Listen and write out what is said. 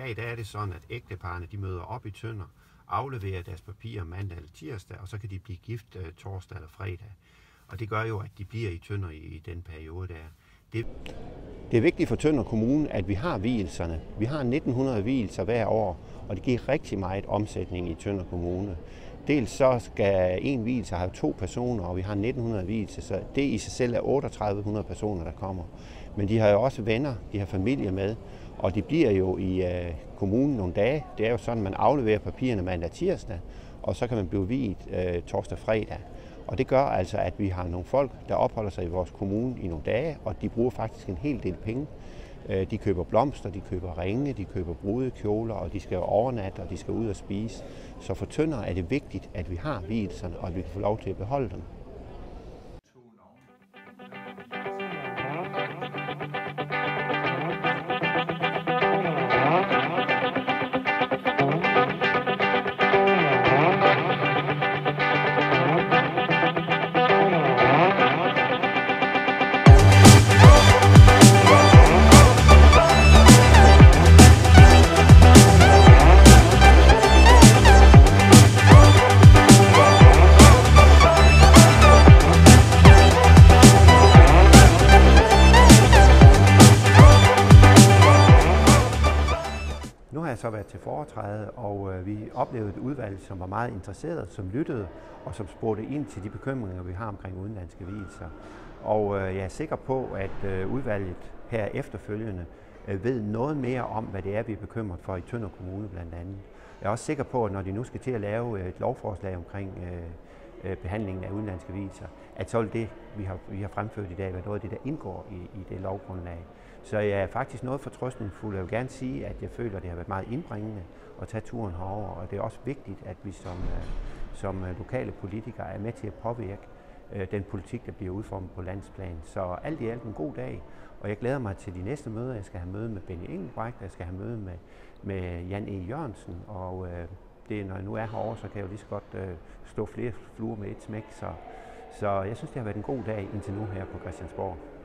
dag der er det sådan, at ægteparrene de møder op i Tønder, afleverer deres papirer mandag eller tirsdag, og så kan de blive gift torsdag eller fredag. Og det gør jo, at de bliver i Tønder i den periode der. Det er vigtigt for Tønder Kommune, at vi har vielserne. Vi har 1900 vielser hver år, og det giver rigtig meget omsætning i Tønder Kommune. Dels så skal en vielse have 2 personer, og vi har 1900 vielser, så det i sig selv er 3800 personer, der kommer. Men de har jo også venner, de har familie med, og de bliver jo i kommunen nogle dage. Det er jo sådan, at man afleverer papirerne mandag tirsdag, og så kan man blive viet torsdag fredag. Og det gør altså, at vi har nogle folk, der opholder sig i vores kommune i nogle dage, og de bruger faktisk en hel del penge. De køber blomster, de køber ringe, de køber brudekjoler, og de skal overnatte, og de skal ud og spise. Så for Tønder er det vigtigt, at vi har vielserne, og at vi kan få lov til at beholde dem. Nu har jeg så været til foretræde, og vi oplevede et udvalg, som var meget interesseret, som lyttede og som spurgte ind til de bekymringer, vi har omkring udenlandske vielser. Og jeg er sikker på, at udvalget her efterfølgende ved noget mere om, hvad det er, vi er bekymret for i Tønder Kommune blandt andet. Jeg er også sikker på, at når de nu skal til at lave et lovforslag omkring behandlingen af udenlandske vielser, at så vil det, vi har fremført i dag, være noget af det, der indgår i det lovgrundlag. Så jeg er faktisk noget fortrøstningsfuld. Jeg vil gerne sige, at jeg føler, at det har været meget indbringende at tage turen herover, og det er også vigtigt, at vi som lokale politikere er med til at påvirke den politik, der bliver udformet på landsplan. Så alt i alt en god dag, og jeg glæder mig til de næste møder. Jeg skal have møde med Benny Engelbrecht, jeg skal have møde med Jan E. Jørgensen, og når jeg nu er herovre, så kan jeg jo lige så godt slå flere fluer med et smæk. Så jeg synes, det har været en god dag indtil nu her på Christiansborg.